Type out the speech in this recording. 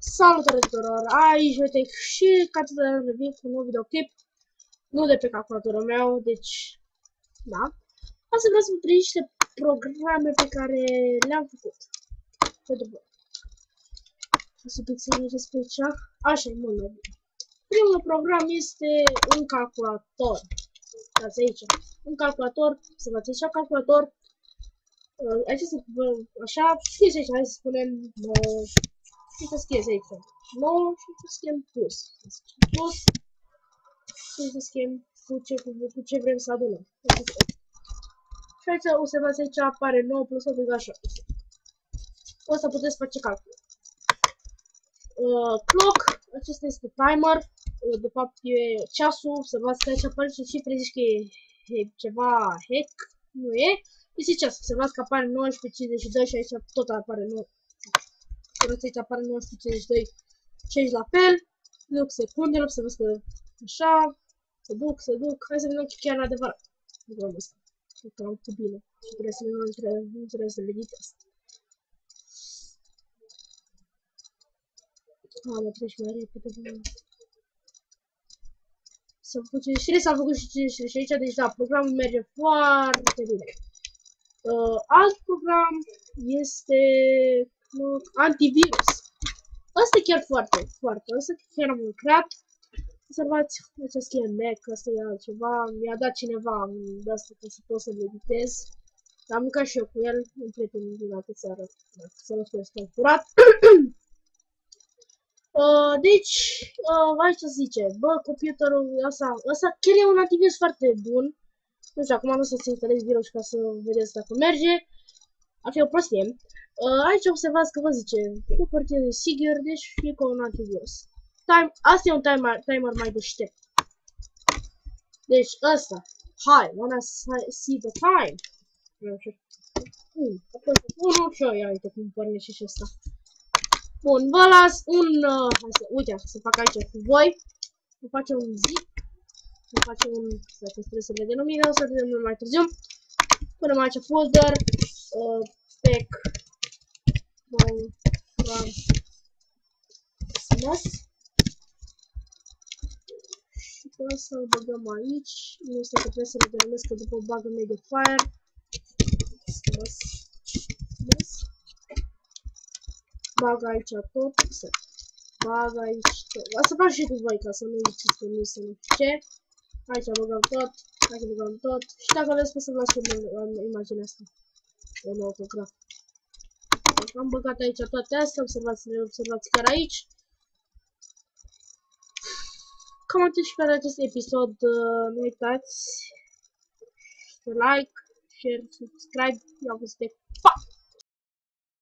Salutare tuturor! Aici uite și ca să revin cu un nou videoclip, nu de pe calculatorul meu, deci da. Asta vreau să vă trec niște programe pe care le-am făcut pentru voi. O să pixelez pe aici. Așa e mult mai bine. Primul program este un calculator. Uitați aici. Un calculator, să vă aici calculator. Aici să așa, scrieți aici, hai să spunem și să scrieți aici 9 și să scriem plus. Plus și să scriem cu ce vrem să adunăm. Și aici observați, aici apare 9 plus 8 egal 7. O să puteți face calcul. Clock, acesta este timer, de fapt e ceasul, observați că aici apare și cifre, zici că e ceva hack, nu e. Este ceasul, observați că apare 19:52 și aici tot apare 9. Aici apare 19:52, 5 la fel, duc secundele, observați că așa, se duc, hai să vedem că chiar adevărat. Programul ăsta, că am făcut bine și trebuie să le editez. Mă treci mai repede. S-a făcut 53, s-a făcut și 53 și aici, deci da, programul merge foarte bine. Alt program este antivirus. Asta e chiar foarte, asta chiar am creat. Observați, aici scrie Mac, asta e altceva, mi-a dat cineva de asta ca să pot să-l editez. Am mâncat și eu cu el, un prieten din altă țară, să nu spune că curat. Deci, aici zice, bă, computerul ăsta chiar e un antivirus foarte bun. Nu știu, acum nu o să instalez virus ca să vedeți dacă merge. Ar fi o prostie. Aici observați că vă zice, cu partidă de sigur, deci e ca un antivirus. Asta e un timer mai deștept. Deci ăsta, hi, wanna see the time? Apoi 1 și ia uite cum pornește și ăsta. Bun, vă las uite, să fac aici cu voi. Să facem un zip. Să facem un, trebuie să le denuminăm, să le denuminăm mai târziu. Punem aici folder, spec, smas. Și pe asta îl băgăm aici. Nu este că trebuie să le denumesc, că după bagă Mediafire. Smas. Bag aici tot, bag aici tot. O să fac și cu voi ca să nu ziceți că nu se nu știu ce. Aici băgăm tot, aici băgăm tot. Și dacă vreți pot să vă las în imaginea asta. Un autograf. Am băgat aici toate astea, observați chiar aici. Cam atât și pentru acest episod. Nu uitați să like, share, subscribe. Eu am văzut. Pa!